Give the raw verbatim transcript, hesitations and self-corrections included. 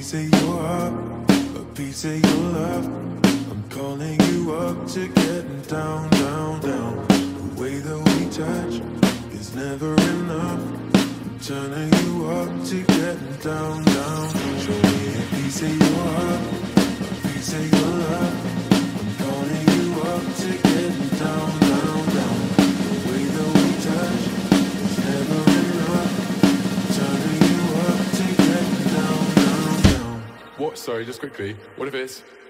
piece of your heart, a piece of your love. I'm calling you up to getting down, down, down. The way that we touch is never enough. I'm turning you up to getting down, down. Show me a piece of your heart, a piece of your love. I'm calling you up to getting down, down, down. The way that we touch is never enough. I'm turning you up to getting down, down, down. What? Sorry, just quickly. What if it's